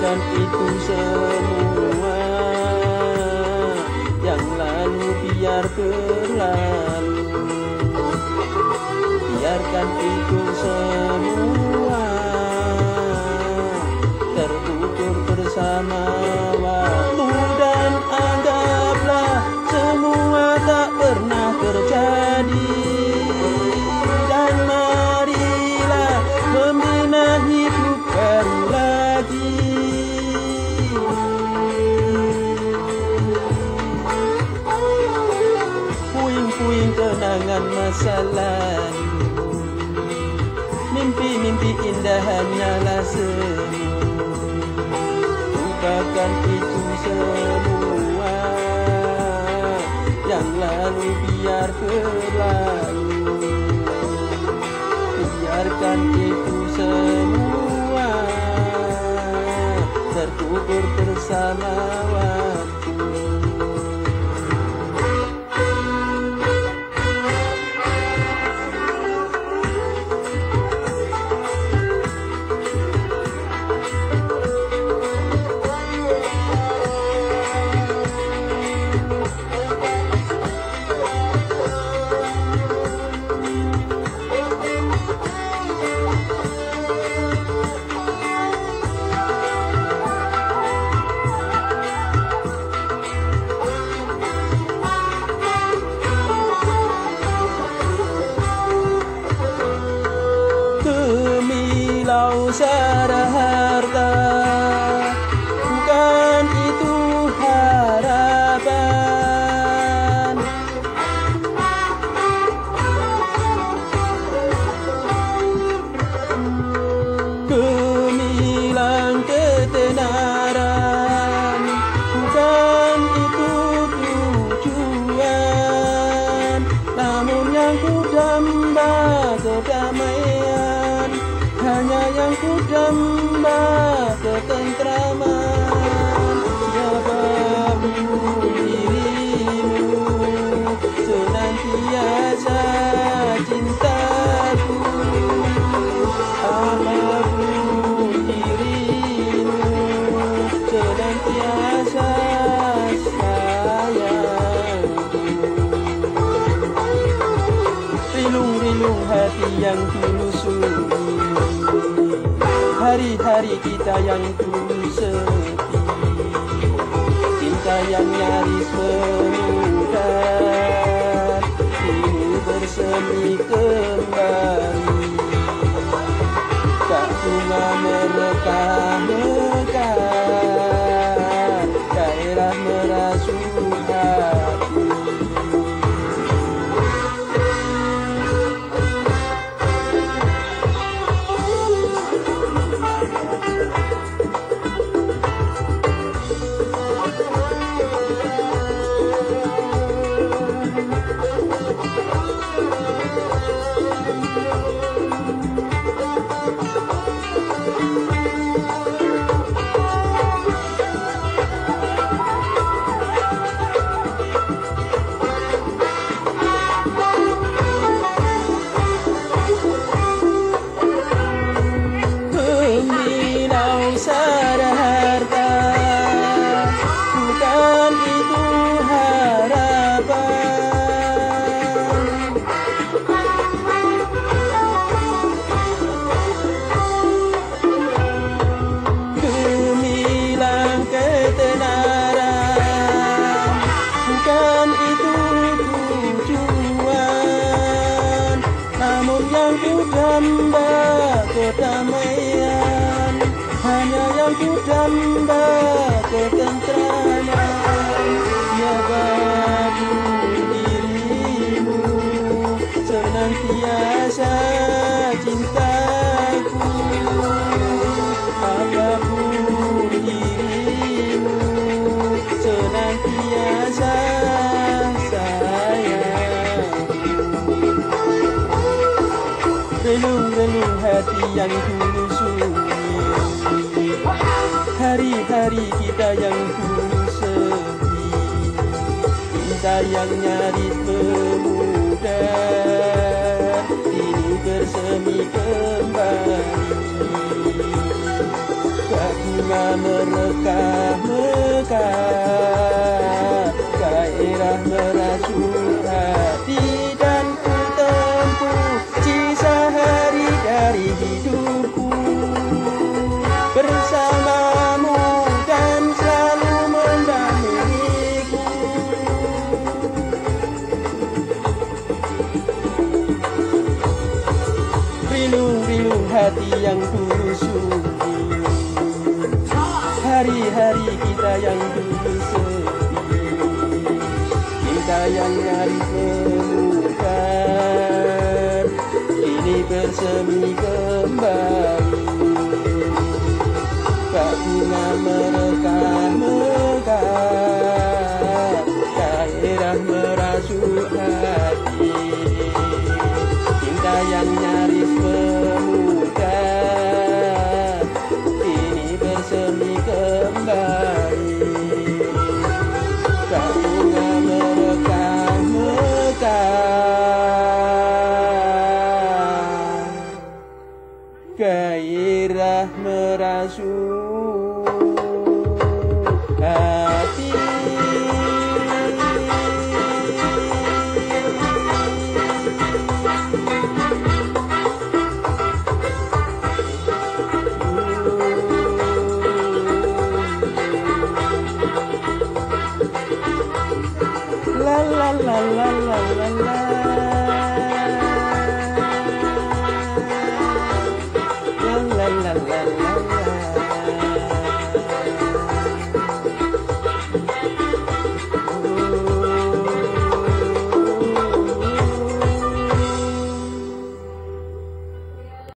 Biarkan itu semua yang lalu biar berlalu. Biarkan itu semua terkubur bersama waktu, dan anggaplah semua tak pernah terjadi. Dan marilah membina hidup baru lagi. Puing-puing kenangan masa lalu, mimpi-mimpi indah hanyalah semu. Lupakan itu semua yang lalu biar berlalu. Biarkan itu semua terkubur bersama waktu. Sara harta, bukan itu harapan. Gemilang ketenaran, bukan itu tujuan. Namun yang ku damba kedamaian, hanya yang ku damba ketentraman. Siapapun dirimu, senantiasa cintaku. Apapun dirimu, senantiasa sayangku. Rilung-rilung hati yang tulus, hari-hari kita yang dulu sepi, cinta yang nyaris memudar, kini bersemi kembali. Kak bunga mekar-mekar, daerah merasuk hati. Damba kedamaian, hanya yang ku damba ketentraman. Siapapun dirimu, senantiasa cintaku. Apapun dirimu, senantiasa relung-relung hati yang tulus sunyi, hari-hari kita yang tulus sepi, cinta yang nyaris memudar, kini bersemi kembali. Kak bunga hati yang tulus sunyi. Hari-hari kita yang dulu sepi, kita yang nyaris memukar, kini bersemi kembali. Kak bunga merekah-mekah, gairah merasuk hati, cinta yang nyaris memudar, kini bersemi kembali. Kak bunga merekah-mekah, gairah merasuk hati. La la la la la la la.